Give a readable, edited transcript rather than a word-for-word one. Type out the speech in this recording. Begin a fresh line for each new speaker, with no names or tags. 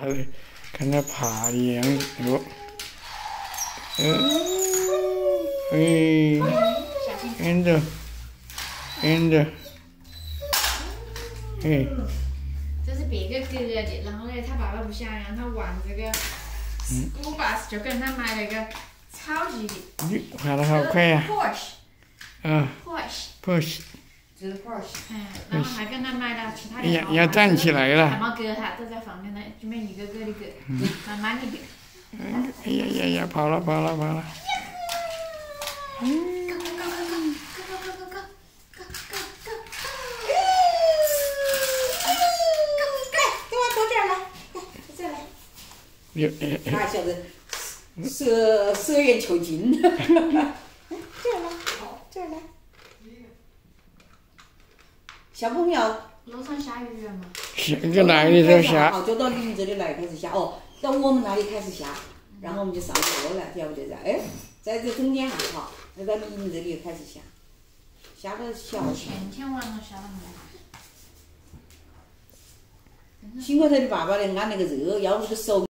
的，看它爬的样子，哟，跟着，
这是别个割的，然后呢，他爸爸不想让他玩这个school bus，就跟他买了个超级。
爬得好快呀！Porsche。
就是 Porsche。然后还跟他买了其他的。
要站起来了。
还没割哈，都在房间呢，准备一个个的割，慢慢的割。
哎呀，跑了！
他晓得蛇缘求精。这儿来。小朋友。
路上下雨了吗？
下个来的时候下。
就到你们这里来开始下哦，到我们那里开始下，然后我们就上坡了，晓不得噻？哎，在这中间还好，那到你们这里开始下，下到小。
前天晚上下了没？
幸亏他的爸爸来按那个热，要不这个手。